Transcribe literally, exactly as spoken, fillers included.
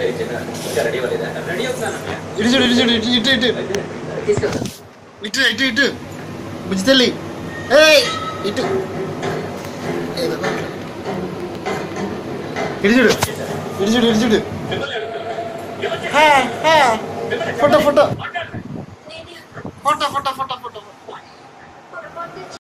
ఇటు చూడు ఇటు చూడు ఇటు ఇటు ఇటు ఇటు ఇటు ఇటు బుజ్జి తల్లి ఏయ్ ఇటు ఇటు చూడు ఇటు చూడు ఇటు చూడు photo photo photo photo photo photo